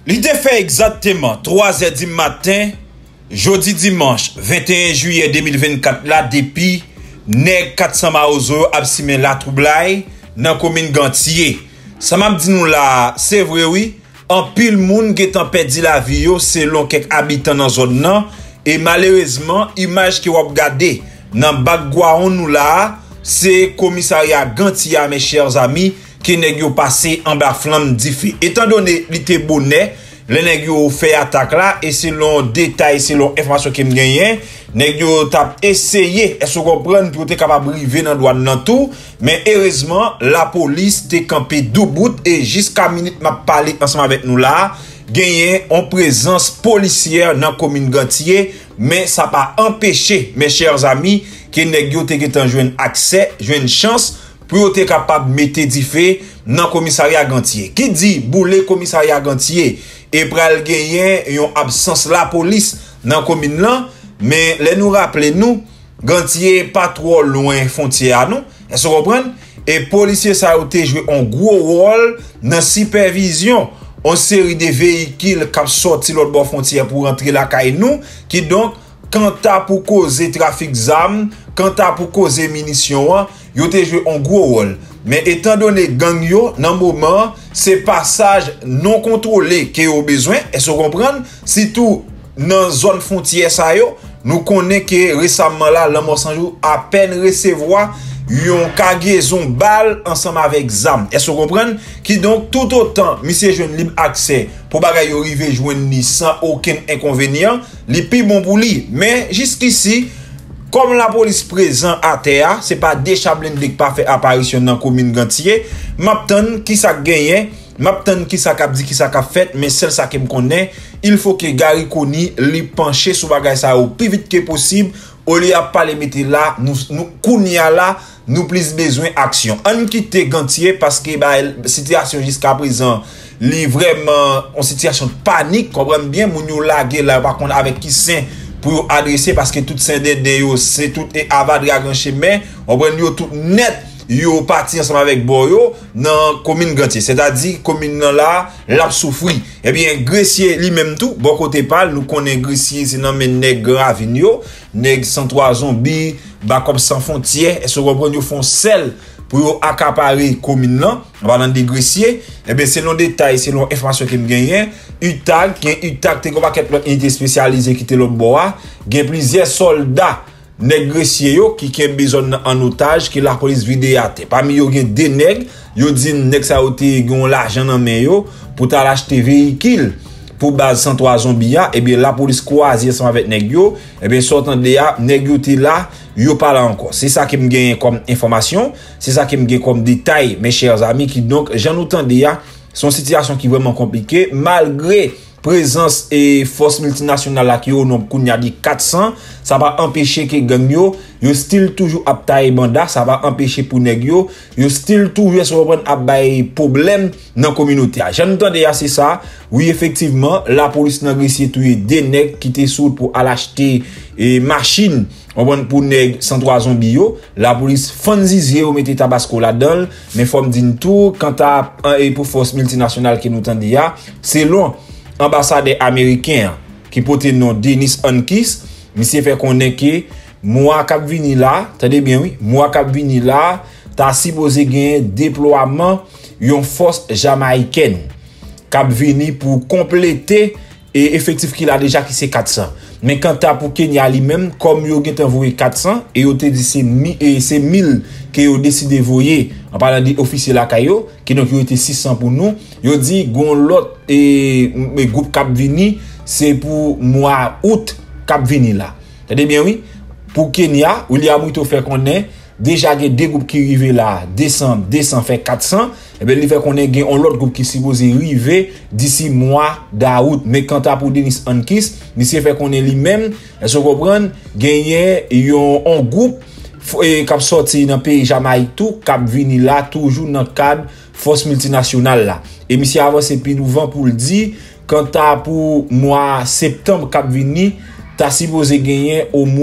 L'idée fait exactement 3h du matin, jeudi dimanche 21 juillet 2024 là depuis nèg 400 maozo absime la troublai dans commune Gantier. Ça m'a dit nous là, c'est vrai oui, en pile moun qui est perdu la vie selon quelques habitants dans zone nan et malheureusement image qui vous regarder dans background nous là, c'est commissariat Gantier mes chers amis qui nèg yo passé en bas flamme difi. Étant donné l'été bonnet, les nèg yo fait attaque là et selon détail, selon information qui me gagne, nèg yo t'a essayé est-ce qu'on comprendre pour être capable arriver dans douane nan tout, mais heureusement la police t'est campé debout et jusqu'à minute m'a parlé ensemble avec nous là, gagné en présence policière dans commune Gantier, mais ça pas empêché mes chers amis que nèg yo t'est joindre accès, joindre chance pour être capable de mettre du feu dans le commissariat Gantier. Qui dit boule commissariat Gantier et pral gagner une absence la police dans la commune là, mais les nous rappeler nous Gantier pas trop loin frontière nous, est-ce que vous comprenez? Et policiers ça a joué un gros rôle dans supervision en série de véhicules qui sorti l'autre bord frontière pour rentrer la caille nous qui donc quand t'as pour causer trafic d'armes, quand t'as pour causer munitions, yo te joué un gros rôle. Mais étant donné gang yo, dans moment, c'est passage non contrôlé qui au besoin, est-ce que vous comprenez? Surtout dans zone frontière ça yo, nous connaissons que récemment là, l'homme Sanjou à peine recevoir yon cargaison balle ensemble avec zam. Est-ce que vous comprenez? Qui donc tout autant monsieur jeune libre accès pour bagay yo rive joindre ni sans aucun inconvénient, li pi bon pour lui. Mais jusqu'ici comme la police présent à terre, c'est pas des Chablin qui pas fait apparition dans commune Gantier, m'attend qui ça gagné, m'attend qui ça cap dit qui ça cap fait, mais celle ça qui me connaît, il faut que Gary Koni li pencher sur bagay ça au plus vite que possible. Au lieu de pas les mettre là, nous kounia là, nous plus besoin action. On quitte Gantier parce que situation jusqu'à présent, li vraiment en situation de panique, comprenez bien, moun yo lagué là par contre avec qui sain pour adresser parce que tout saint de yo, c'est tout ava dragon chemin, on prend yo tout net. Yo parti ensemble avec Boyo dans commune Gantier, c'est-à-dire commune là l'a souffri. Eh bien Gressier lui-même tout bon côté parle nous connaît Gressier c'est nan men nèg Gravigno, nèg 103 zombies, ba comme sans frontières, et se reprend yo font sel pour accaparer commune là, on va dans des Gressier. Eh bien selon détail, selon information qui me gagne, UTAG te ko paquet l'autre unité spécialisée qui te l'autre bois, gen plusieurs soldats nèg Gressier yo qui besoin en otage que la police vidéate. Parmi yo gen des nèg, yo dit nèg sa ote gon l'argent dans main yo pour ta acheter véhicule pour base 103 zombia. Et bien la police croise ensemble avec nèg yo, et bien sortant de là nèg yo te là, yo parle encore. C'est ça qui me gagne comme information, c'est ça qui me gagne comme détail mes chers amis qui donc j'en entendais ya son situation qui vraiment compliquée malgré présence et force multinationale là qui au nombre qu'on a dit 400, ça va empêcher que gang yo still toujours à taille banda, ça va empêcher pour nèg yo still toujours se reprendre à bay problème dans communauté. J'entendais c'est ça. Oui effectivement, la police nan Gressier touye des nèg qui te soute pour aller acheter et machine pour nèg 103 zombies yo, la police fanzizie ou mette tabasco là-dedans, mais faut me dire tout quant à pour force multinationale qui nous tendait ya, c'est long ambassadeur américain qui porte nom Denis Ankis, monsieur fait connaître que moi cap vini là, attendez bien oui, moi cap vini là, t'as supposé gagner déploiement une force jamaïcaine cap vini pour compléter et effectif qu'il a déjà qui c'est 400. Mais quand t'as pour Kenya lui-même comme yo gen envoyé 400 et yo te dit c'est 1000 que yo décidé voyer en parlant des officiers la kayo qui donc yo était 600 pour nous, yo dit gon l'autre et groupe cap vini c'est pour mois août cap vini là. T'entendez bien oui? Pour Kenya, William Ruto fait qu'on est déjà des groupes qui arrivent là décembre fait 400 et bien il fait qu'on ait un autre groupe qui supposé arriver d'ici mois d'août. Mais quand t'as pour Denis Ankis, monsieur fait qu'on est lui-même, est-ce que vous comprenez, gagner un groupe qui a sorti dans le pays Jamaïque tout qui vini là toujours dans le cadre force multinationale là. Et monsieur avance plus nouveau pour le dire quand t'as pour mois septembre qui vini, t'as supposé gagner au moins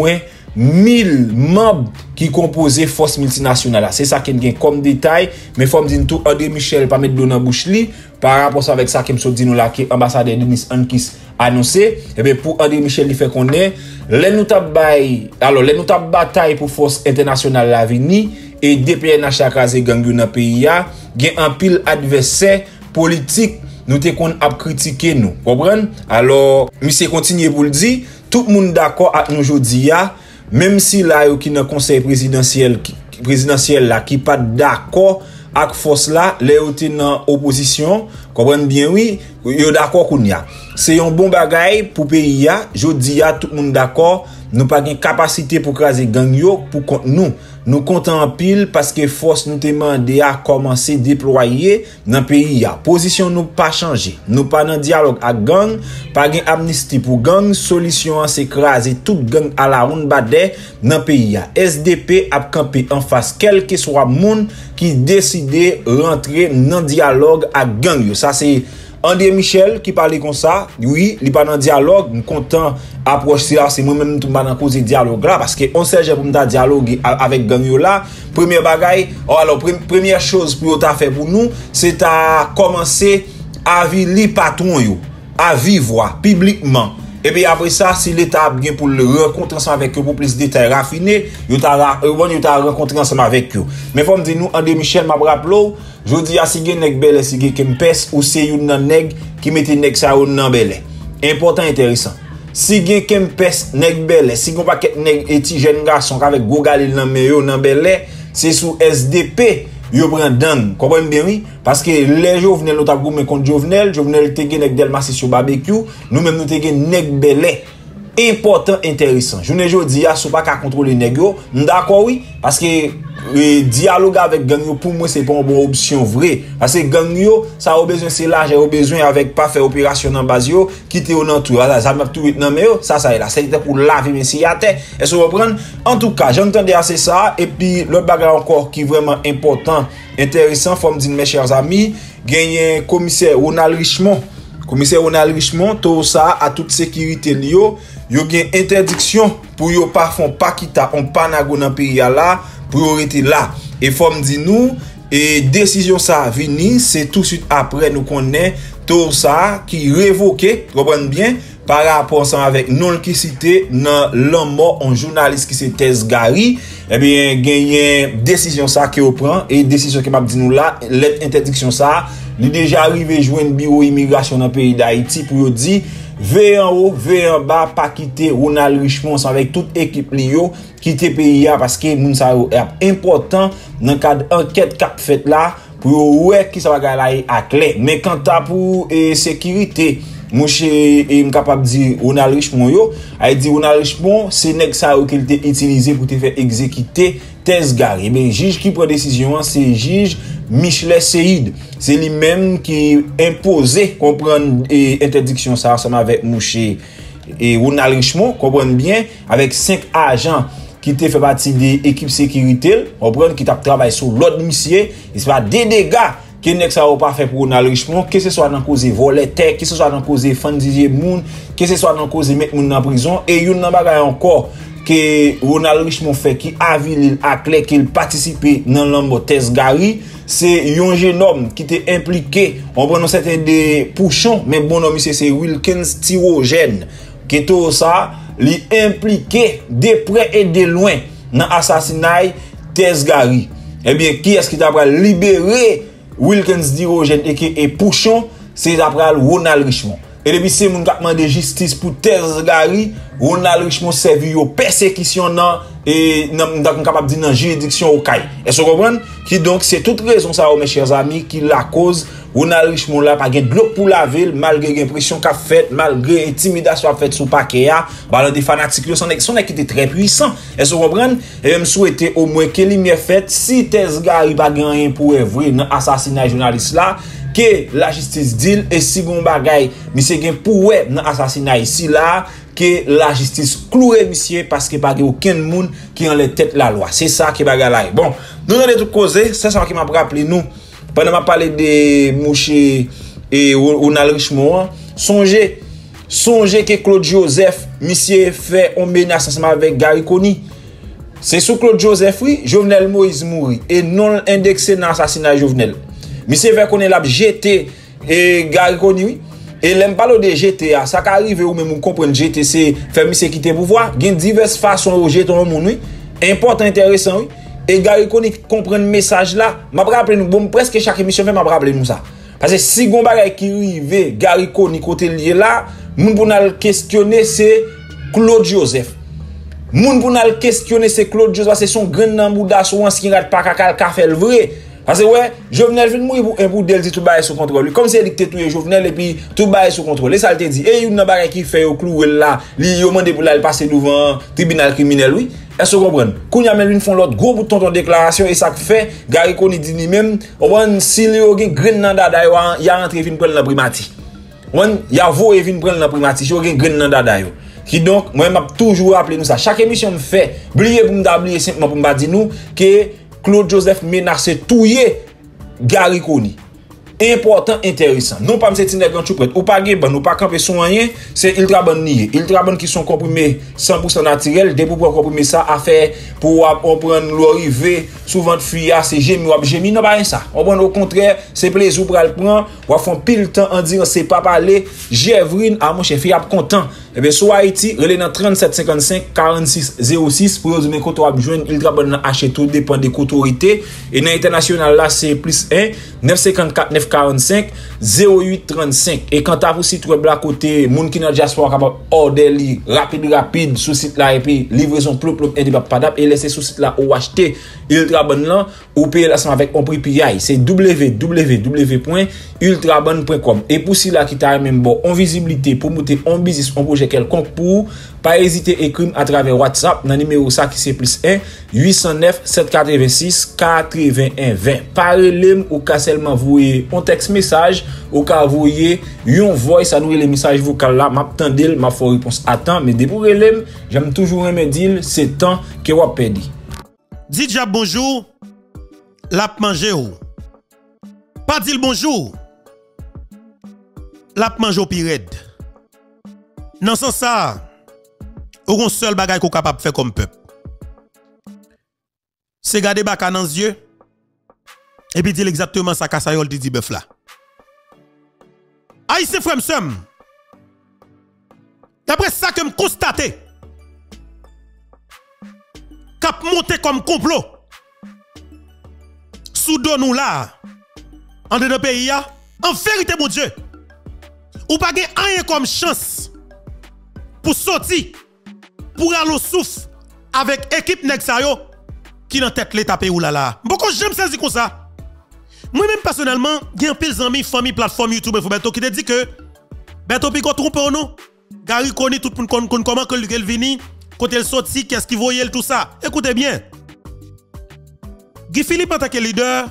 1000 membres qui composaient force multinationale. C'est ça qui est comme détail, mais faut me dire tout André Michel pas mettre dans bouche li par rapport avec ça qui me dit nous là que ambassadeur Denis Ankis annoncé et bien pour André Michel il fait qu'on est les nous bataille pour force internationale la vini et DPNH a crasé gang dans pays a gen un pile adversaire politique nous te qu'on a critiqué nous comprendre alors monsieur continue pour le dire tout le monde d'accord avec nous aujourd'hui même si là yo qui dans conseil présidentiel là qui pas d'accord avec force là les yo te dans opposition comprendre bien oui yo d'accord kounya c'est un bon bagay pour pays a jodi a tout le monde d'accord nous pas gain capacité pour craser gang yo pour contre nous comptons en pile parce que force nous demandé à commencer déployer dans pays a position nous pas changer nous pas dans dialogue avec gang pas gain amnistie pour gang solution c'est craser toute gang à la ronde badé dans pays a SDP a camper en face quel que soit monde qui décide rentrer dans dialogue avec gang yo ça c'est André Michel qui parlait comme ça, oui, il pas dans dialogue, content approche ça, c'est moi-même tout dans cause dialogue là parce que on sait pour me dialoguer avec gang yo là, première bagaille, alors première chose pour ta fait pour nous, c'est à commencer à vivre patron yo, à vivre publiquement. Et puis après ça, si l'État a bien pour le rencontrer ensemble avec eux pour plus de détails raffinés, il t'a rencontré ensemble avec eux. Mais faut me dire nous André Michel m'a rappelé, je dis à si gen nèg belé si gen kempes ou c'est une nan nèg qui mette nèg ça nan belé. Important intéressant. Si gen kempes nèg belé, si gon paquet nèg et ti jeune garçon avec gros galil nan men yo nan belé, c'est sous SDP yo prend dan. Comprenez bien oui parce que les Jovenel nous t'a goumé contre Jovenel te gen nèg Delmas sur barbecue, nous même nous te gen nèg belé. Important intéressant. Je ne jodi a sou pas ka contrôler nèg yo, d'accord oui parce que dialogue avec gang yo pour moi c'est pas une bonne option vrai parce que gang yo ça a besoin c'est l'argent a besoin avec pas faire opération dans base yo quitter au nan tout ça m'a tout nan mais ça est là c'est pour laver mais si à terre est-ce que vous comprenez en tout cas j'entendais assez ça et puis l'autre bagarre encore qui vraiment important intéressant faut me dire mes chers amis gagné commissaire Ronald Richemont tout ça à toute sécurité yo gagne interdiction pour yo pas font pas quitter on panago dans pays là pour rester là et faut me dire nous et décision ça vini c'est tout de suite après nous connaît tout ça qui révoqué comprenez bien par rapport ça avec non qui cité dans l'homme mort un journaliste qui c'est Tess Gary et bien gagné décision ça qui on prend et décision qui m'a dit nous là l'interdiction ça il déjà arrivé joindre bureau immigration dans le pays d'Haïti pour dire veille en haut, veille en bas, pas quitter Ronald Richemont avec toute équipe Lio, quitter pays parce que moun sa est important dans cadre enquête qu'a fait là pour ouais qui ça va gagner à clé. Mais quand t'as pour sécurité, mon cher est capable de dire Ronald Richemont yo, a dit Ronald Richemont c'est nèg ça qu'il t'a utilisé pour te faire exécuter Tess Gary. Mais juge qui prend décision c'est juge Michelet Seyd, c'est lui-même qui imposé comprendre interdiction ça ensemble avec Mouché et Ronald Richemont, comprendre bien avec 5 agents qui te fait partie de l'équipe sécurité, comprendre qui t'a travaillé sur l'autre monsieur, et c'est pas des dégâts que nèg ça pas fait pour Ronald Richemont, que ce soit dans cause voler terre, que ce soit dans cause fandiser moun, que ce soit dans cause mettre moun en prison et une nan bagay encore que Ronald Richemont fait qui a vu à clair qu'il participé dans l'homme Tess Gary. C'est un jeune homme qui était impliqué, on prend certains des pouchons, mais bon homme c'est Wilkins Tyrogène, qui est tout ça, li impliqué de près et de loin dans l'assassinat Tess Gary. Eh bien, qui est-ce qui t'a libéré Wilkins Tyrogène et pouchon, c'est après Ronald Richemont. Et depuis c'est moun qui demande justice pour Tess Gary, Ronald Richemont servi yo persécution dans et dans capable dire dans juridiction au CAI. Est-ce que vous comprenez qui donc c'est toute raison ça mes chers amis qui la cause Ronald Richemont là pas gain de l'eau pour la ville malgré l'impression qu'a fait malgré intimidation faite sous paquet là ballon des fanatiques son qui était très puissant. Est-ce que vous comprenez et me souhaiter au moins que lumière faite si Tess Gary pas gagné pour vrai dans assassinat journaliste là que la justice dit et si gon bagay monsieur gen pour ouais dans assassinat ici là que la justice cloué monsieur parce que pas aucun monde qui en les tête la loi c'est ça qui bagay là bon nous on a tout causé c'est ça qui m'a rappelé nous pendant m'a parler de Mouché et Ronald Richemont songez Songez que Claude Joseph, monsieur fait un menace ensemble avec Gary Koni. C'est sous Claude Joseph, oui, Jovenel Moïse mouri et non indexé dans l'assassinat Jovenel. Monsieur fait qu'on est là, GT et Gary Koni, oui. Et l'aime parler de GTA, ça qui arrive ou même comprendre GT, c'est faire monsieur quitter pouvoir. Il y a diverses façons de jeter un monde, oui. Important, intéressant, oui. Et Gary Koni comprend le message là. Je me rappelle nous, bon, presque chaque émission, je me rappelle nous ça. Parce que si on bagay qui arrive, Gary Koni côté lié là, moun pou nan questionner c'est Claude Joseph. Moun pou nan questionner c'est Claude Joseph, c'est son grand nambouda, son ancien rat pas kakal ka fait le vrai. Parce que ouais, Jovenel vient mourir pour del dit tout bail sous contrôle. Comme c'est dicté tout Jovenel et puis tout bail sous contrôle. Et ça te dit, et yon nan bagay qui fait au clou là, li yo mande pour la passer devant tribunal criminel oui. Est-ce que vous comprenez? Quand il y a même une font l'autre gros bouton de déclaration et ça fait Gary Koni dit lui-même, on si il y a un grain dans dada il y a rentré vinn prendre la primati. On y a voé vinn prendre la primati, il y a un grain dans dada yo. Qui donc moi m'a toujours rappelé nous ça. Chaque émission me fait oublier pour m'oublier simplement pour me dire nous que Claude Joseph menace touyer Gary Koni. Important, intéressant. Non pas m'se tinèg tout prêt. Ou pas gen ban, ou pas camper son rien, c'est ultra bon nié. Ultra bon qui sont comprimés 100% naturel, des pour comprimer ça à faire pour on prendre l'arrivée souvent de fuya, c'est gémi non pas ça. On prend au contraire, c'est plaisir pour le prendre, ou font pile temps en disant c'est pas parler, Jévrine à mon chef, il a content. Et bien sur Haïti, relais dans 37 55 46 06 pour résumer quand on a besoin ultra bon acheter tout dépend des autorités et dans international là c'est plus 1 954 945 08 35 et quand à vous site web là côté moun qui dans diaspora capable order rapide sur site là et puis livraison plop indépendable et laisser sur site là ou acheter ultra bon là ou payer l'ensemble avec un prix PI c'est www.ultrabon.com et pour si là qui t'a même bon en visibilité pour monter en business en projet quelconque pour pas hésiter écrire à travers WhatsApp dans numéro ça qui c'est plus 1 809 786 81 20 parlez ou ka seulement voyer un texte message ou ka voyer un voice à nous les messages vocal là m'attendel m'a faut réponse à temps mais depuis relem j'aime toujours me dire c'est temps que vous perdre dit Jab bonjour l'a manger ou pas dire bonjour l'a manger au pirate dans ce sens ça aucun seul bagage qu'on capable de faire comme peuple c'est garder baka dans les yeux et puis dire exactement ça Kassayol dit bœuf là Haïtien frère m'sem d'après ça que me constater cap monter comme complot sous dos nous là en de nos pays en vérité mon Dieu ou pas gen rien comme chance pour sortir pour aller au souffle avec équipe nèg sa yo qui dans tête l'état pays ou là beaucoup j'aime saisir comme ça moi même personnellement gen pile amis famille plateforme YouTube Beto qui te dit que Beto Pico trompe ou non Gary Koni tout monde connaît comment que il vini quand il sorti qu'est-ce qu'il voyait tout ça écoutez bien Guy Philippe en tant que leader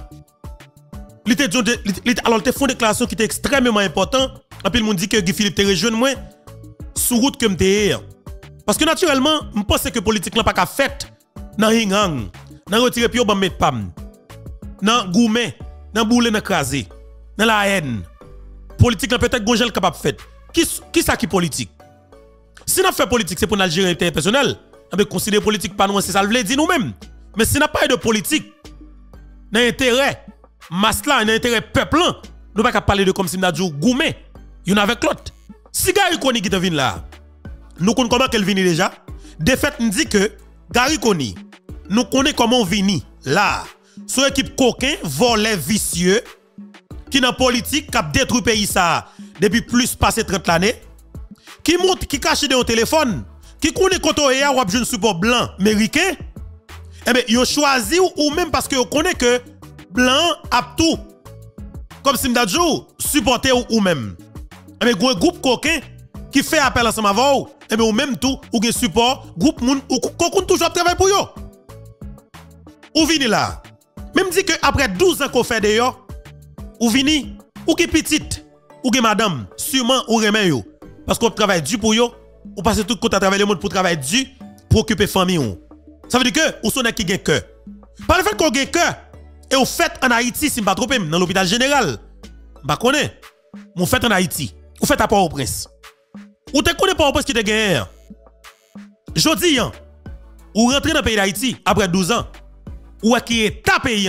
alors te font déclaration qui était extrêmement important et puis le monde dit que Guy Philippe te rejoint moi sous route que m'te parce que naturellement je pense que politique là pas qu'à fait dans hingang dans retirer pio ban mettre pam dans gourmet dans boule dans craser dans la haine politique là peut-être gonjel capable fait qui ça qui politique si n'a fait politique c'est pour nous gérer intérêt personnel on peut considérer politique pas nous c'est ça le veut dire nous même mais si n'a pas de politique dans intérêt masse là dans intérêt peuple nous pas parler de comme si n'a dit gourmet y'en avec l'autre si Gary Koni qui te vient là nous connaissons comment qu'elle vient déjà de fait nous dit que Gary Koni nous connaissons comment vini là sur équipe coquin volet vicieux qui dans politique qui a détruit pays ça depuis plus passé 30 années qui monte qui cache dans un téléphone qui connaît koto et ou jeune support blanc américain eh ben yo choisi ou même parce que yo connaît que blanc a tout comme si m'dadjou supporter ou même eh ben groupe coquin qui fait appel ensemble avant eh ben ou même tout ou gen support groupe moun ou qu'on toujours travailler pour yo ou vini là même dit que après 12 ans qu'on fait d'ailleurs ou vini ou qui petite ou gen madame sûrement ou remen yo parce qu'on travaille dur pour yo ou passe tout côté à travers le monde pour travailler dur pour occuper famille ou ça veut dire que ou son qui gen cœur par le fait qu'on gen cœur et au fait en Haïti si m'pas trompé dans l'hôpital général m'pas connaît mon fait en Haïti ou fait à Port-au-Prince Ou te connais pas parce que te gagné. Jodi, ou rentrez dans le pays d'Haïti après 12 ans, ou qui est ta pays,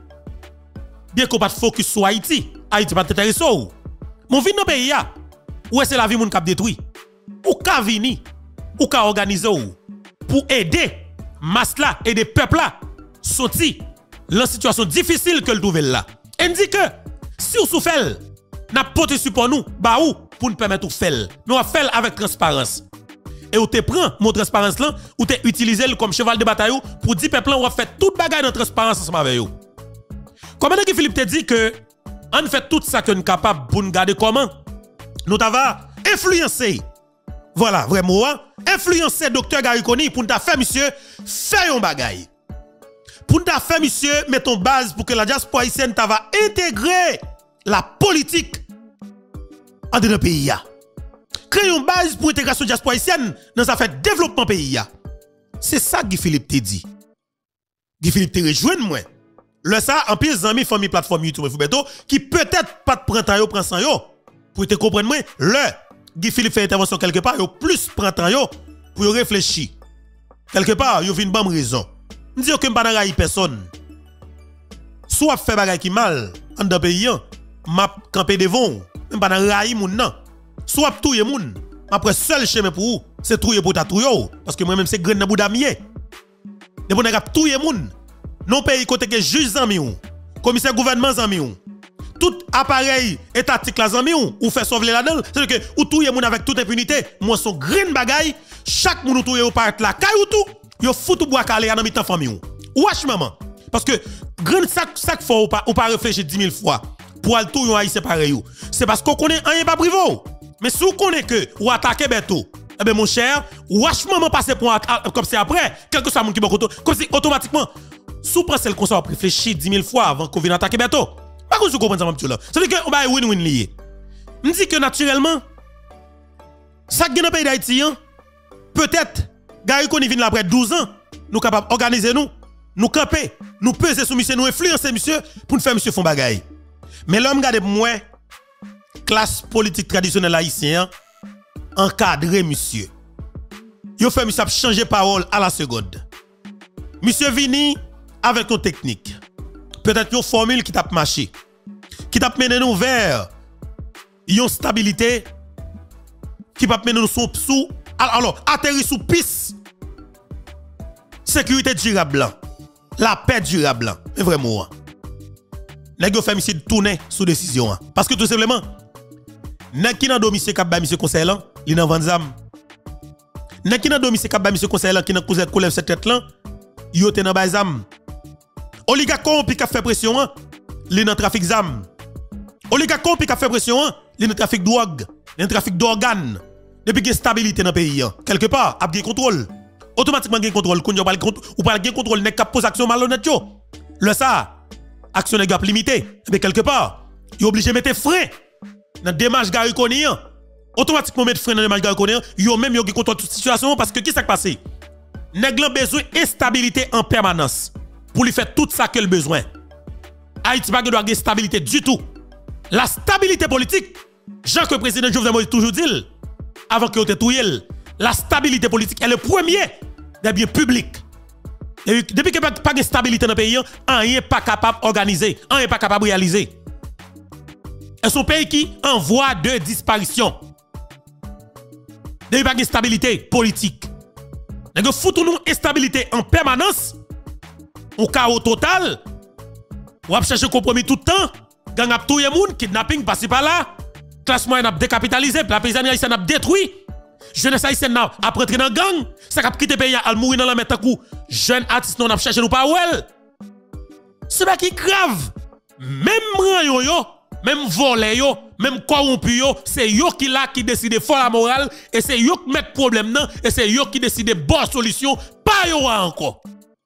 bien qu'on pas focus sur Haïti, Haïti pas t'intéresser ou. Mon vin dans le pays, ou c'est la vie moun k'ap détruit. Ou ka vini, ou ka organiser ou, pour aider masse là, aider peuple là, sorti la situation difficile que le trouve là. Et dit que si ou souffle, n'a pas support nous, bah ou pour nous permettre de faire. Nous on faire avec transparence. Et ou te prend mon transparence là, ou te utiliser comme cheval de bataille pour dire peuple on va faire toute bagaille dans transparence ensemble avec vous. Comment que Philippe te dit que on fait tout ça que nous capable pour nous garder comment nous t'ava influencer. Voilà, vraiment influencer docteur Gariconi pour nous faire monsieur faire un bagaille. Pour nous faire monsieur mettre en base pour que la diaspora haïtienne va intégrer la politique en de notre pays. Créer une base pour l'intégration de la diaspora haïtienne dans sa fait développement pays. C'est ça que Guy Philippe te dit. Guy Philippe te rejoint moi. Le ça en pile amis famille plateforme YouTube Fubeto qui peut-être pas de prendre yo prend sans yo pour te comprendre moi le Guy Philippe fait intervention quelque part yo plus prend temps yo pour réfléchir. Quelque part yo vinn bonne raison. On dit que m'pa nan raï personne. Soit fait bagay qui mal en dans pays m'a camper devant m'pa nan raï moun nan. Soit touye moun après seul chemin pour ou c'est touye pour ta touyo parce que moi même c'est graine dans boudamier. De bon n'a touye moun. Non pays côté que juge zanmi ou commissaire gouvernement zanmi ou tout appareil étatique la zanmi ou fait sauver là-dedans c'est que ou touye moun avec toute impunité moi son green bagay chaque moun touye ou part la kay ou tout yo foutou bois calé dans mi-temps famille ou wesh maman parce que green sac fois ou pas réfléchir 10 000 fois pour aller tout yon haïtien pareil ou c'est parce qu'on connaît rien pas privé mais si vous connaissez que ou attaquer beto eh ben mon cher wesh maman passer pour comme c'est après quelque soit moun qui bon comme si automatiquement sous prend celle qu'on soit réfléchir 10 000 fois avant qu'on vienne attaquer beto. Pas qu'on se comprenne ça monsieur là. C'est que on va win-win lié. Me dit que naturellement ça gagne dans pays d'Haïti peut-être Gary Koni vient après 12 ans nous capable organiser nous camper, nous peser sur monsieur, nous influencer monsieur pour nous faire monsieur font bagaille. Mais l'homme garde moi classe politique traditionnelle haïtien encadrer monsieur. Yo fait monsieur changer parole à la seconde. Monsieur vini avec une technique. Peut-être une formule qui t'a marché. Qui t'a mené nous vers une stabilité qui va mener nous sous alors atterrir sous piste sécurité durable. La paix durable. C'est vraiment. Nèg yo fait monsieur tourner sous décision parce que tout simplement nèg qui dans domicile cap ba monsieur conseil là, il dans vendre zam. Nèg qui dans domicile cap ba monsieur conseil là qui dans cause colève cette tête là, yo te dans ba zam. Oligarque corrompu qui a fait pression, li dans trafic zam. Oligarque corrompu qui a fait pression, li dans trafic drogue, li dans trafic d'organes. Depuis qu'il y a stabilité dans le pays, quelque part, a bien contrôle. Automatiquement gain contrôle, ou pas gain contrôle, n'est qu'à poser action malhonnête yo. Le ça, action n'est pas limitée. Mais quelque part, il est obligé de mettre frein dans démarche Gary Koni. Automatiquement mettre frein dans démarche Gary Koni, yo même yo qui contrôle toute situation parce que qui s'est passé? Nèg lan besoin instabilité en permanence pour lui faire tout ça qu'il a besoin. Haïti pas doit avoir stabilité du tout. La stabilité politique, Jean que le président Jovenel Moïse toujours dit avant que vous touye, la stabilité politique est le premier des biens publics. Depuis que pas de stabilité dans le pays, rien n'est pas capable d'organiser, rien n'est pas capable de réaliser. Et son pays qui en voie de disparition. Depuis pas de stabilité politique. Nous foutons instabilité en permanence, au chaos total, ou à chercher compromis tout le temps, gang ap touye moun, kidnapping par-ci par-là, classe moyenne a décapitalisé, la paysanne haïtienne a détruit, jeunesse haïtienne a rentré dans gang, ça a quitté le pays, a mourir dans la mettre coup, jeune artiste non a cherché nous pas ouel. C'est pas qui grave. Même ranyo yo, même volé yo, même corrompu yo, c'est yo qui là qui décide fort la morale et c'est yo qui met problème nan et c'est yo qui décide bonne solution, pas yo encore.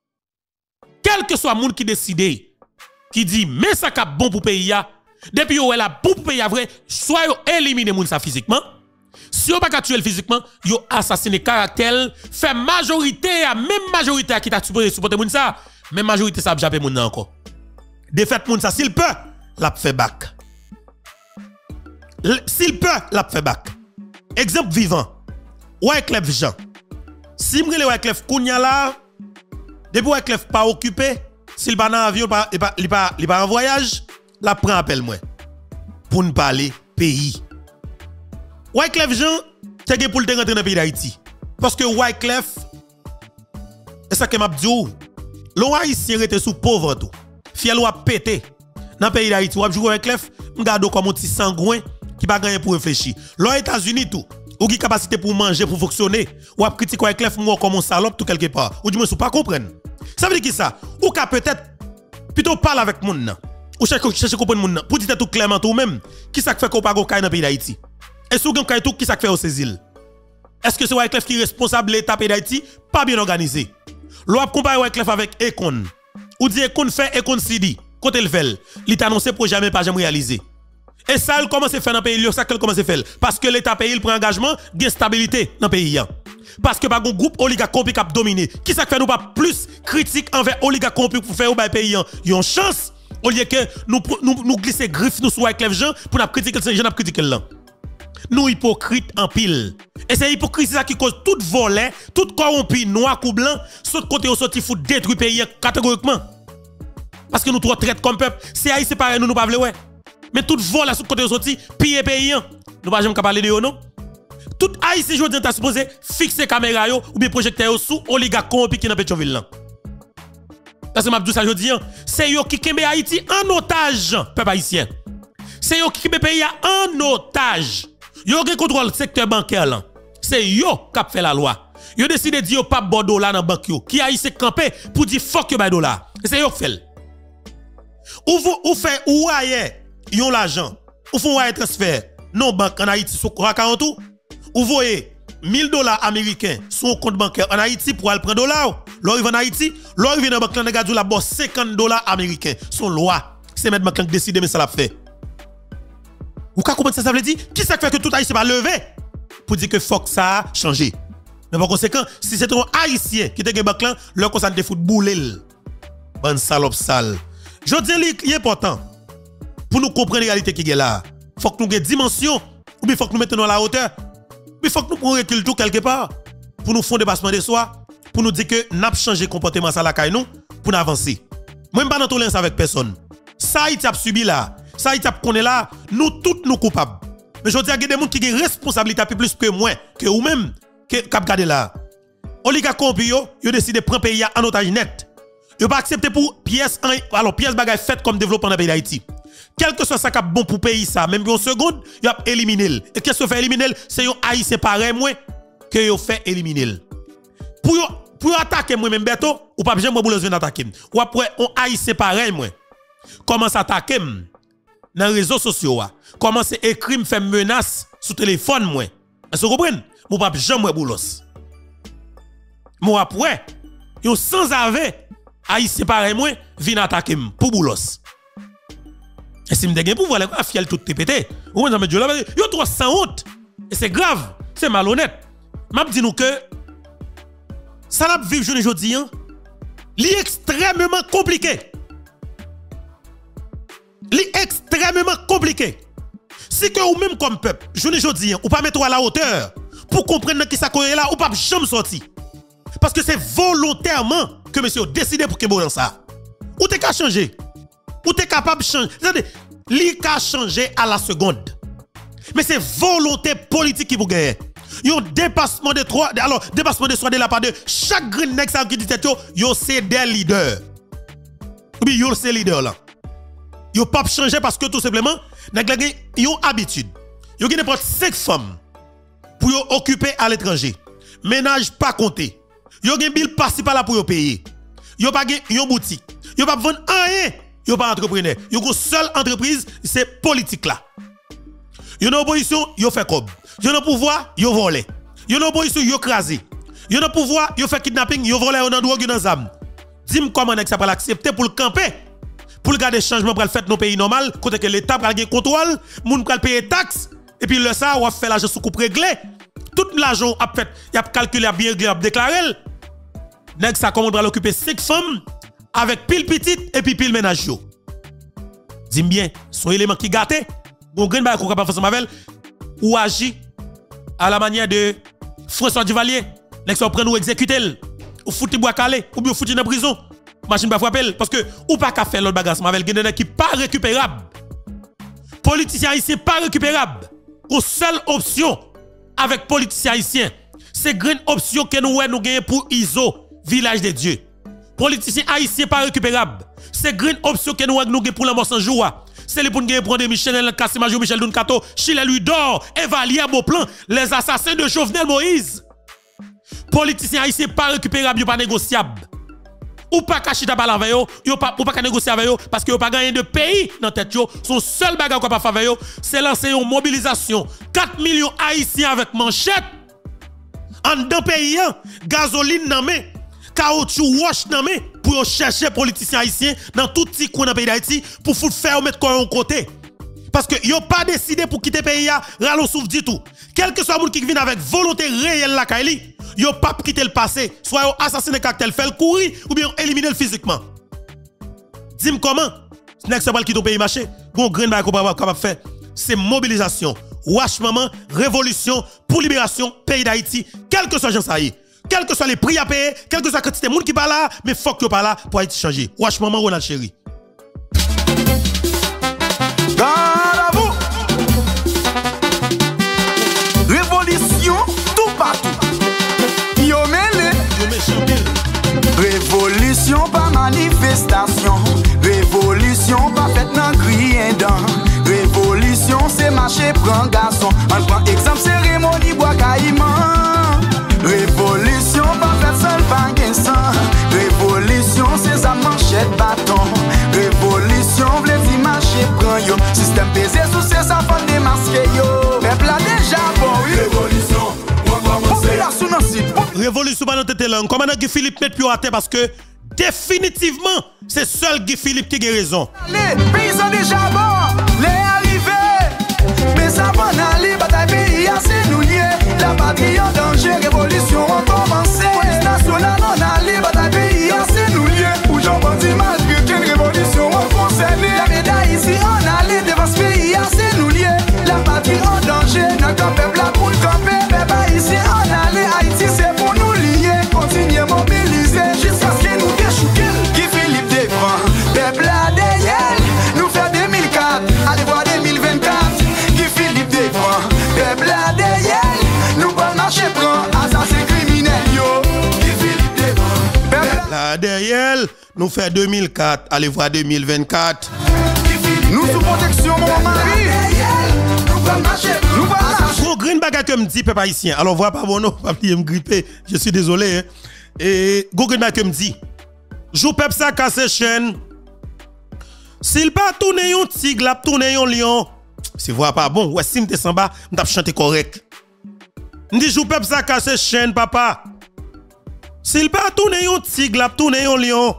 Quel que soit moun qui décide qui dit mais ça cap bon pour pays ya, depuis yo la bon pour pays vrai, soit yo éliminer moun ça physiquement. Si yo pas ka tuer physiquement, yo assassiner caractère, fait majorité à même majorité qui t'a supporter moun ça, même majorité ça a jappé moun nan encore. De fait moun ça s'il peut, l'a fait back. S'il peut, l'a fait back. exemple vivant. Wyclef Jean. Si m'rele Wyclef Kounya là, depuis Wyclef pas occupé, s'il pas dans avion, il pas en voyage, la prend appel moi. Pour nous parler pays. Wyclef Jean, t'es pour te rentrer dans le pays d'Haïti. Parce que Wyclef, c'est ça que m'a dit, l'on haïtien était sous pauvre tout. Fiel ou a pété. Dans le pays d'Haïti, ou a joué Wyclef, m'gado comme un petit sangouin qui pas gagné pour réfléchir. L'aux États-Unis tout, ou qui capacité pour manger, pour fonctionner, ou a critiqué Wyclef moi comme un salope tout quelque part. Ou du moins, pas comprendre. Ça veut dire qui ça? Ou qu'a peut-être plutôt parler avec moun, ou chercher comprendre moun, pour dire tout clairement tout même, qui ça fait qu'on pas dans le pays d'Haïti? Et si vous avez tout, qui ça fait au Cézil? Est-ce que c'est Wyclef qui est responsable de l'État d'Haïti? Pas bien organisé. L'on compare Wyclef avec Econ. Ou dit Econ fait, Econ Sidi. Côté le fait, il est annoncé pour jamais pas jamais réaliser. Et ça, il commence à faire dans le pays, ça qu'il commence à faire. Parce que l'État pays, il prend engagement, il y a stabilité dans le pays. Parce que pas un groupe oligarque qui a dominé. Qui ça fait nous pas plus critique envers oligarque pour faire au pays? Il y a une chance, au lieu que nous glisser griffes nous sur Wyclef Jean pour nous critiquer ces gens, critiquer là. Nous hypocrites en pile. Et c'est hypocrisie ça qui cause tout volet, tout corrompu, noir ou blanc, saute côté au sorti faut détruire le pays catégoriquement. Parce que nous trop traitons comme peuple. C'est haïtien pareil, nous pas ouais. Mais tout volet sur côté au sorti, piller pays. Nous pas jamais parler de eux non. Tout haïtien aujourd'hui t'a supposé fixer caméra yo ou bien projecteur sous oligarque corrompu qui dans Pétionville là. Parce que m'a dit ça jodi, c'est eux qui kembe Haïti en otage, peuple haïtien. C'est eux qui kembe pays en otage. Yo qui contrôle le secteur bancaire là. C'est yo qui a fait la loi. Yo décidé de dire pas bon dollar dans banque yo. Qui a ici campé pour dire fuck yo bay dollar. C'est yo qui fait. Ou fait ou ailleurs, yon l'argent. Ou font wire transfert non banque en Haïti sur account ou voyez $1000 américains sur un compte bancaire en Haïti pour aller prendre dollar. L'on en Haïti, l'on vient dans banque là gardou la bosse $50 américains. Son loi, c'est mettre banque qui décide mais ça l'a fait. Ou ka comprendre ça veut dire qui ça fait que tout haïtien va lever pour dire que fuck ça a changé. Mais par conséquent, si c'est un haïtien qui te gen banque là, leur concerne te fout boulel. Bonne salope sale. Je dis il est important pour nous comprendre la réalité qui est là. Faut que nous ayons dimension ou bien faut que nous mettons à la hauteur. Mais faut que nous prenions recul tout quelque part pour nous faire dépassement de soi, pour nous dire que nous avons changé comportement ça la caille nous pour nous avancer. Moi, je ne suis pas dans tolérance avec personne. Ça, il a subi là. Ça, il a connu là. Nous, tous, nous coupables. Mais je dis à des gens qui ont une responsabilité plus que moi, que vous-même, qui ont gardé là. Oligarque corrompu, ils ont décidé de prendre le pays en otage net. Ils n'ont pas accepté pour pièce bagaille faite comme développement dans le pays d'Haïti. Quel que soit ça qui est bon pour le pays, ça, même une seconde, ils ont éliminé. Et qu'est-ce que fait éliminer? C'est un haïtien pareil, moi, que ils ont fait éliminer. Pour attaquer moi même Beto, ou pas jamais moi besoin d'attaquer. Ou après on haïtien pareil moi. Commence à attaquer dans les réseaux sociaux. Commence à écrire me faire menace sur téléphone moi. Est-ce que vous comprenez? Moi pas jamais boulos. Moi après, yo sans ave haïtien pareil moi vient attaquer pour boulos. Et si me dégaine pour voir les fiel tout pété. Ou me dit là yo trop sans honte. Et c'est grave, c'est malhonnête. M'a dit nous que ça n'a vivre journée aujourd'hui, c'est extrêmement compliqué. C'est extrêmement compliqué. Si que ou même comme peuple, journée aujourd'hui, ou pas mettre à la hauteur pour comprendre qui ça est là, ou pas jamais sortir. Parce que c'est volontairement que monsieur a décidé pour que vous dans ça. Ou t'es qu'à changer. Ou t'es capable de changer. C'est-à-dire, li ka changer à la seconde. Mais c'est volonté politique qui vous gagne. Yon dépassement de trois, alors dépassement de soi de la part de chaque green next qui dit tête yo c'est des leaders. Ou bien yo c'est leader là. Yo pas changer parce que tout simplement nèg la gen yon habitude. Yo gen n'importe 5 femmes pour yo occuper à l'étranger. Ménage pas compté. Yo gen bill passer par là pour yo payer. Yo pas gen yon boutique. Yo pas vendre rien. Yo pas entrepreneur. Yo une seule entreprise, c'est politique là. Yo dans opposition, yo fait comme. Yo dans pouvoir, yo volé. Yo dans opposition, yo crasé. Yo dans pouvoir, yo fait kidnapping, yo volé dans drogue dans zam. Dis-moi comment ça va l'accepter pour le camper. Pour le garder changement pour le faire dans nos pays normal, côté que l'État va gagner contrôle, moun va payer taxes et puis le ça on va faire l'argent sous coupe réglé. Tout l'argent a fait, il a calculé a bien réglé, a déclaré. Nèg ça comment va l'occuper 5 femmes avec pile petite et puis pile ménage yo. Dis-moi bien, son élément qui gâté. Bon grain ba ko capable faire avec ou agir à la manière de François Duvalier. Nèg ça prend ou exécuter ou fouti bois calé ou bien fouti dans prison. Machine pas frapper parce que ou pas qu'à faire l'autre bagage avec des qui pas récupérable. Politicien haïtien pas récupérable. Une seule option avec politicien haïtien, c'est grande option que nous gagnons pour ISO, village de Dieu. Politicien haïtien pas récupérable. C'est grande option que nous gagnons pour la mort sans joie. C'est les pour nous prendre Michel Kassimajou, Michel Dunkato, Chile lui d'or, évaluer à bon plan les assassins de Jovenel Moïse. Politicien haïtien pas récupérable, pas négociable. Ou pas cacher ta balle avec eux, ou pas négocier avec eux parce que vous pas gagné de pays dans tête yo. Son seul bagage qu'on pas faire avec eux, c'est lancer une mobilisation 4 millions haïtiens avec manchette en dans pays gasoline dans main, caoutchouc wash dans main pour chercher politiciens haïtiens dans tout petit coin dans pays d'Haïti pour faire mettre quoi en côté. Parce que yo pas décidé pour quitter pays ralo souffle du tout. Quel que soit le monde qui vient avec volonté réelle la Kaili, yo pas quitter le passé, soit yo assassiner caractère fait le courir ou bien éliminer le physiquement. Dis-moi comment n'est-ce pas qui ton pays marché, bon grain ba capable faire, c'est mobilisation, wash maman, révolution pour libération pays d'Haïti, quel que soit gens ça y. Quel que soit les prix à payer, quel que soit la quantité de monde qui pas là, mais faut que pas là pour Haïti changer. Wash maman Ronald Chéri. Révolution tout partout. Yo mêlé. Révolution pas manifestation. Révolution pas faite dans crier dans. Révolution c'est marcher prend garçon. On prend exemple cérémonie bois caïman. Révolution pas faite seul pas gain sang. Révolution c'est sa manchette bâton. Révolution vle di marcher prend yo. Système baisé sous ses enfants démasqué yo. Peuple a déjà bon. Révolution. Population dans site. Révolution pas dans tête langue. Comment Guy Philippe met plus à terre parce que définitivement c'est seul Guy Philippe qui a raison. Les paysans déjà bon. Les arrivés. Mais ça va aller bataille pays c'est nous lié. La patrie en danger. Révolution a commencé. Police nationale en allée bataille pays c'est nous lié. Ou j'en bandit malgré qu'une révolution a concerné. La médaille ici en allée devant ce pays c'est nous lié. La patrie en danger. Notre peuple a pour le camper. Peuple ici en allée. Haïti c'est pour nous lier. Continuez mobiliser jusqu'à ce que nous déchouquons. Guy Philippe défend. Peuple a derrière. Nous fait 2004. Allez voir 2024. Guy Philippe défend. Peuple a derrière. Nous pas marcher prend. Assassin criminel yo. Guy Philippe défend. Peuple là derrière nous fait 2004. Allez voir 2024. Nous sous protection mon mari. Nous pas marcher. Nous pas marcher. Gros green bagage que me dit peuple haïtien. Alors voilà pas bon non, pas me gripper. Je suis désolé hein. Et gros green bagage que me dit. Jou peuple ça casse chaîne. S'il pas tourner un tigre, la tourner un lion. C'est voir pas bon. Ouais si m'te s'en bas, m't'a chanter correct. M'dit jou peuple ça casse chaîne papa. S'il pas tourner un tigre, la tourner un lion.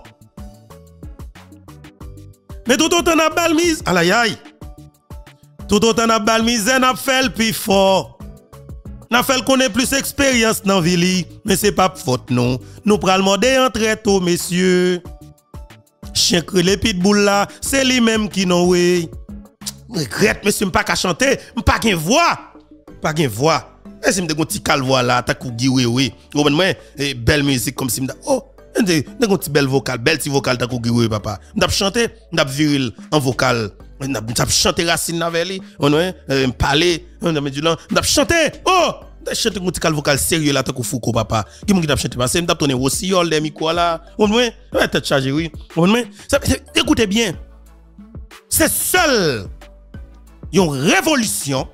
Mais tout autant n'a bal mise. Aïe aïe. Tout autant n'a bal mise, n'a fait le plus fort. N'a fait qu'on ait plus expérience dans ville, mais c'est pas faute non. Nous pral modé en très tôt messieurs. Chien crélé pitbull là, c'est lui même qui non oui. Regrette monsieur m'pas qu'à chanter, m'pas qu'un voix. Pas qu'un voix. Et si m'te gon petit calvoix là, ta kou oui oui. Comprendre moi, belle musique comme si m'da oh Des petits belles vocales, belle petit vocal ta oui papa. M'dap chanter, m'dap viril en vocal. M'dap chanter racine avec lui, on parler, on m'dap chanter. Oh, chanter un petit vocal sérieux là ta kou fouko papa. Qui m'dap chanter parce que m'dap tourner aussi yol des micro là. On tête chargée oui. On écoutez bien. C'est seul une révolution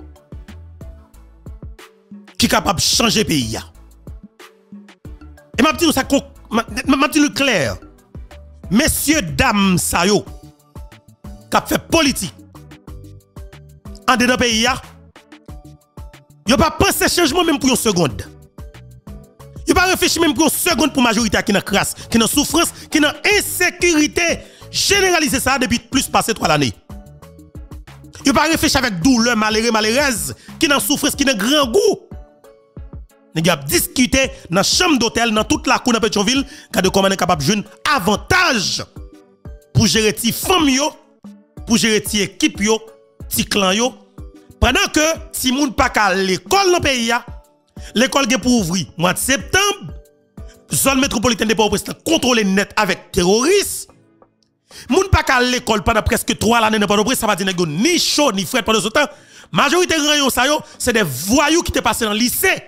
qui est capable de changer le pays. Et m'a dit ça m'a dit le clair. Messieurs dames ça yo qui fait politique en dedans pays yo pas penser changement même pour une seconde. Yo pas réfléchir même pour une seconde pour majorité qui dans crasse, qui dans souffrance, qui dans insécurité généralisée ça depuis plus passé 3 années. Yo pas réfléchir avec douleur malheureuse, qui dans souffrance, qui dans grand goût. Nous avons discuté dans la chambre d'hôtel, dans toute la cour de Pétionville, de comment on est capable de jouer un avantage pour gérer les familles, pour gérer les équipes, les clans. Pendant que si moun pas à l'école dans le pays, L'école est pour ouvrir mois de septembre. Zone métropolitaine de Port-au-Prince contrôler net avec terroristes. Moun pas qu'à l'école pendant presque 3 années dans Port-au-Prince, ça va dire ni chaud ni frais pendant ce temps. Majorité rayon ça yo, c'est des voyous qui te passé dans le lycée.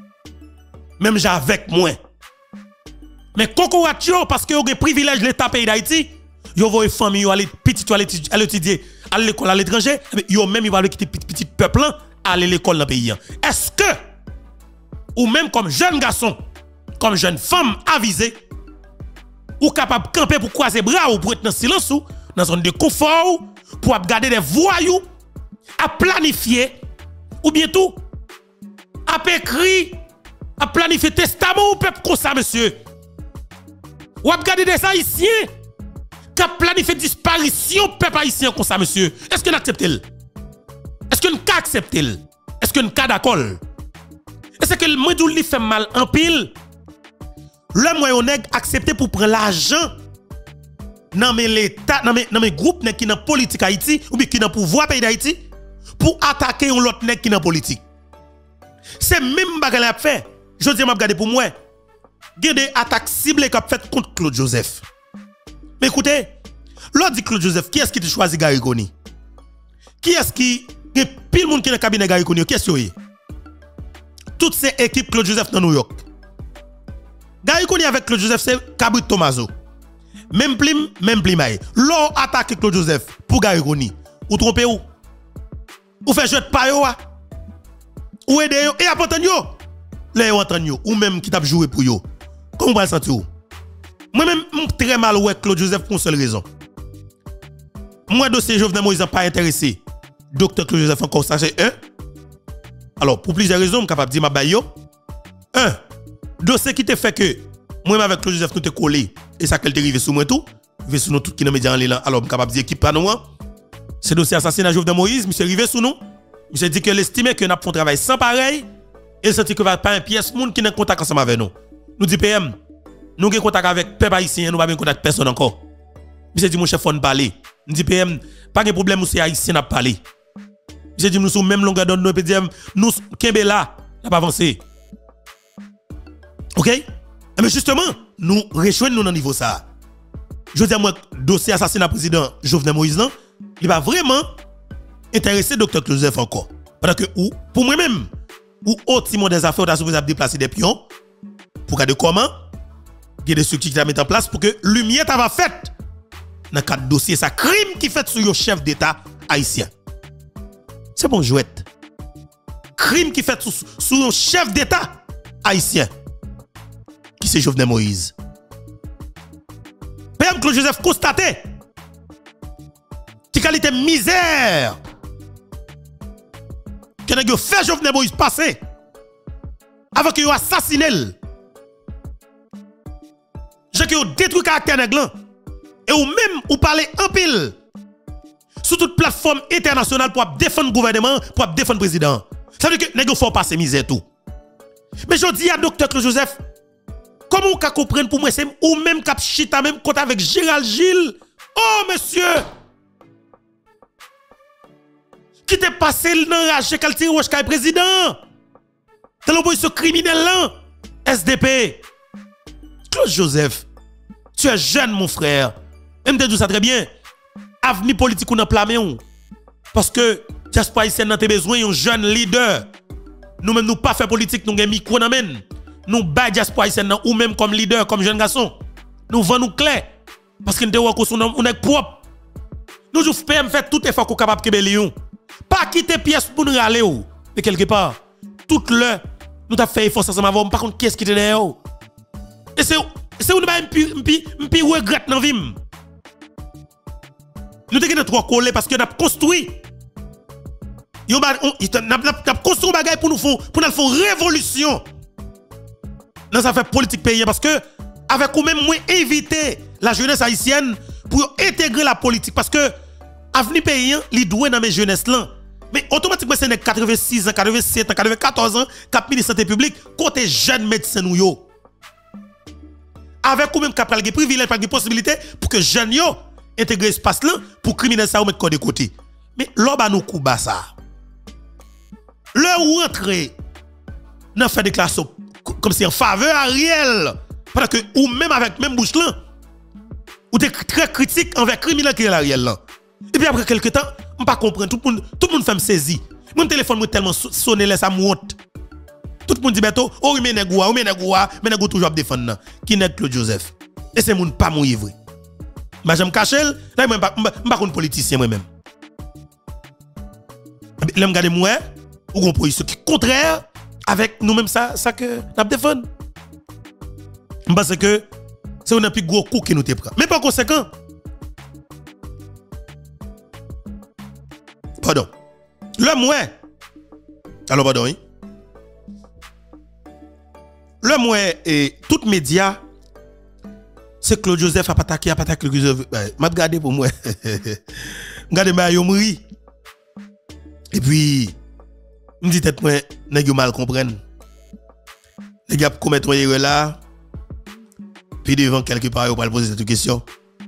Même j'ai avec moi. Mais Kokoratio parce que yo avez privilège l'état pays d'Haïti, yo voye famille yo aller petit à l'étudier à l'école à l'étranger, yo même yo va quitter petit peuple là aller l'école dans le pays. Est-ce que ou même comme jeune garçon, comme jeune femme avisée, ou capable de camper pour croiser bras ou pour être dans silence ou dans zone de confort pour garder des voyous à planifier ou bien tout à écrire à planifier testament au peuple comme ça monsieur ou à garder des haïtiens qui a planifié disparition peuple haïtien comme ça monsieur est-ce que nous acceptons est-ce que nous acceptons est-ce que nous d'accord est-ce que le monde lui fait mal en pile le moyen nèg accepté pour prendre l'argent dans l'état dans mes groupes qui dans politique Haïti ou bien qui dans pouvoir pays d'Haïti pour attaquer un autre nèg qui dans politique. C'est même bagarre l'a fait. Je dis m'a regarder pour moi. Il y a des attaques ciblées qu'a fait contre Claude Joseph. Mais écoutez, l'autre dit Claude Joseph, qui est-ce qui te choisi Gary Koni? Qui est-ce qui y a pile monde qui dans cabinet Gary Koni? Qui est-ce que toutes ces équipes Claude Joseph dans New York. Gary Koni avec Claude Joseph, c'est Cabrit Tomaso. Même plim maï. L'on attaque Claude Joseph pour Gary Koni. Ou trompez ou? Ou fait jeu de payo? Ou aider yo? Et après yo? Les yo entend yo. Ou même qui t'a joué pour yo. Comment vous sentir? Moi-même, très mal avec Claude Joseph pour une seule raison. Moi, dossier Jovenel Moïse n'a pas intéressé. Docteur Claude Joseph encore, ça c'est un. Alors, pour plusieurs raisons, je suis capable de dire ma bayo. Un. Dossier qui te fait que moi avec Claude Joseph nous te collé et ça qu'elle te rivé sous moi tout, rivé sous nous tout qui dans médias en ligne. Alors je capable de dire qui pas nous. C'est dossier assassinat Jovenel Moïse, monsieur rivé sous nous. Monsieur dit que l'estimé que n'a pas fait travail sans pareil et senti que va pas un pièce monde qui n'a contact ensemble avec nous. Nous dit PM, nous avons contact avec peuple haïtien, nous pas contact personne encore. Monsieur dit mon chef on parler. Nous dit PM, pas de problème monsieur haïtien n'a parlé. Monsieur dit nous sommes même longueur d'onde nous PM, nous Kembe là, n'a pas avancé. OK? Mais justement, nous rejoignons dans niveau ça. Je dis à moi, dossier assassinat président Jovenel Moïse, non, il va vraiment intéresser Dr. Joseph encore. Parce que, pour moi-même, ou autre Simon des affaires, vous avez déplacé des pions pour regarder comment il y a des structures qui mettent en place pour que lumière va faite dans le cadre de dossier, ça crime qui fait sur le chef d'État haïtien. C'est bon, jouette. Crime qui fait sur le chef d'État haïtien. Qui c'est Jovenel Moïse. PM Claude Joseph constaté qui qualité misère que n'a fait Jovenel Moïse passer avant que yo assassiné. J'ai que yo détruit caractère nègre et ou même ou parler en pile sur toute plateforme internationale pour défendre le gouvernement, pour défendre le président. Ça veut dire que nègre faut passer misère tout. Mais je dis à docteur Claude Joseph, comment vous comprenez pour moi, c'est ou même cap chita même compte avec Gérald Gilles. Oh monsieur! Qui t'est passé l'enragé qu'elle tire au président? Dans l'opposition criminelle là? SDP. Claude Joseph, tu es jeune mon frère. Et me dis ça très bien. Avenir politique ou nan plamé ou. Parce que diaspora haïtienne n'a besoin d'un jeune leader. Nous-mêmes nous pas faire politique, nous avons micro nan men. Nous ba diaspora haïtienne ou même comme leader, comme jeune garçon. Nous vendons clair. Parce que nous on est propre. Nous jouons PM fait tout effort qu'on capable de kebeli. Pas quitter pièce pour nous râler ou. Mais quelque part, toute l'heure, nous avons fait effort ensemble avant. Par contre, qu'est-ce qui est derrière? Et c'est où nous avons regret dans la vie. Nous avons trop collé parce que nous avons construit. Nous avons construit un bagage pour nous faire révolution dans sa fait politique pays. Parce que, avec ou même, moi, inviter la jeunesse haïtienne pour intégrer la politique. Parce que, avenir paysan, li doué dans mes jeunesse là. Mais automatiquement, c'est 86 ans, 87 ans, 94 ans, cap ministre santé publique, côté jeune médecin nous yo. Avec ou même cap pral privilège, pas de possibilité pour que jeunes yo intègre espace là pour criminel ça ou mettre de côté. Mais l'on ba nous coup bas ça. Le rentré n'a fait déclaration comme si en faveur Ariel. Pendant que, ou même avec même bouche là, ou t'es très critique envers criminel qui est Ariel là. Et puis après quelques temps, on pas comprendre, tout le monde fait me saisir. Mon téléphone m'a tellement sonné là, ça monte. Tout le monde dit, Beto, oh, mais nègou toujours défendre. Qui n'est Claude Joseph? Et c'est mon pas mon vrai. Mais j'aime cacher, là, je ne suis pas un politicien moi-même. Là, je regarde moi, ou une position qui est contraire avec nous-mêmes, ça que nous défendons. Parce que c'est un plus gros coup que nous te prenons. Mais par conséquent, pardon, le moi, alors pardon, oui. Le moi et tout média, c'est Claude Joseph a attaqué Claude Joseph. M'a regardé pour moi. Regardez ma yo mouri. Et puis me dit tête moi nèg yo mal comprendre. Les gars commettre une erreur là. Puis devant quelque part, on va poser cette question.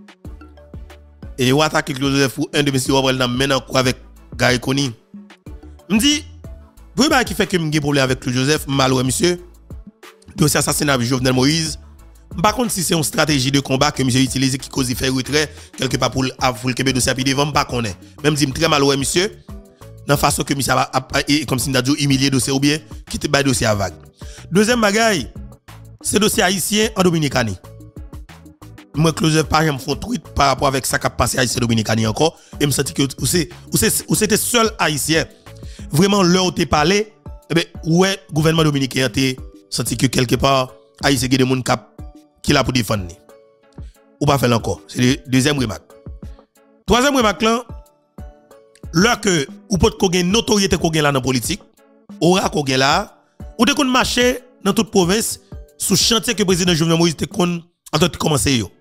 Et on attaque Claude Joseph pour un de mes sirop dans maintenant avec Gary Koni. Me dit vous voyez qui fait que me problème avec Claude Joseph, malheureux monsieur. Dossier assassinat de Jovenel Moïse. Par contre, si c'est une stratégie de combat que monsieur utilise qui cause faire retrait quelque part pour le Québec dossier puis devant pas connaît. Même si très malheureux monsieur dans façon que monsieur comme si n'a dit humilier dossier ou bien quitter le dossier à vague. Deuxième bagaille, c'est dossier haïtien en Dominicanie. Moi Claude par exemple font tweet par rapport avec ça qui a passé haïtien Dominicanie encore et me senti que ou c'était seul haïtien. Vraiment là où t'es parlé, eh ben ouais gouvernement dominicain t'es senti que quelque part haïtien des monde qui l'a pour défendre. Ou pas faire encore. C'est le deuxième remarque. Troisième remarque là, là que ou peut qu'on gagne notoriété qu'on gagne là dans politique, aura qu'on gagne là, ou de qu'on marcher dans toute province sous chantier que le président Jovenel Moïse te kon en train de commencer yo.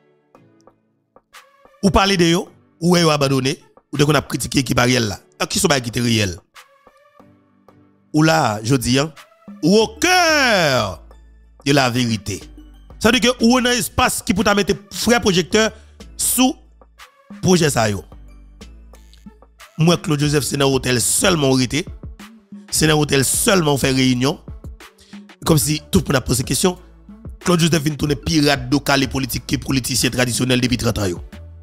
Ou parler de yo, ou yo abandonné, ou de qu'on a critiqué qui Ariel là. Qui sont pas qui réel. Ou là, je dis ou au cœur de la vérité. Ça veut dire que ou un espace qui peut mettre frère projecteur sous projet ça yo. Moi Claude Joseph c'est dans hôtel seulement arrêté. C'est dans hôtel seulement faire réunion. Comme si tout le monde a posé question. Claude Joseph vient tourner pirate local et politique qui politicien traditionnel depuis 30 ans yo.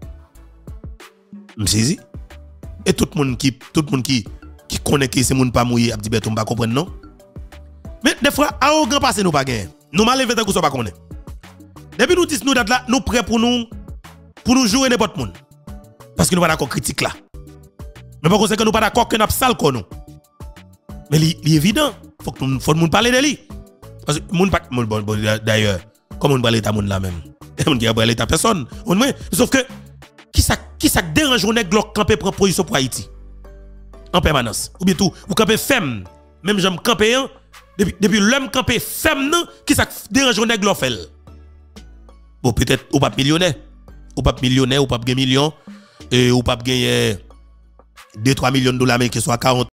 M'saisi? Et tout le monde qui connaît que c'est monde pas mouillé a dit on pas comprendre non. Mais des fois arrogant passé nous pas gagner. Nous mal lever tant que ça pas connaît. Depuis nous disons nous date là, nous prêts pour nous jouer n'importe monde. Parce que nous pas d'accord critique là. Mais par conséquent nous pas d'accord que n'a sale qu'on nous. Mais il est évident, faut que nous parler de lui. Parce que monde pas d'ailleurs, comme on parle de monde là même. On dit après l'état personne. Sauf que qui ça dérange on est glock camper prend position pour Haïti en permanence. Ou bien tout, vous campez femme, même j'aime camper depuis l'homme camper femme non, qui ça dérange on est glock fait. Bon peut-être ou pas millionnaire, ou pas gagner million et ou pas gagner 2-3 millions de dollars mais qui soit 40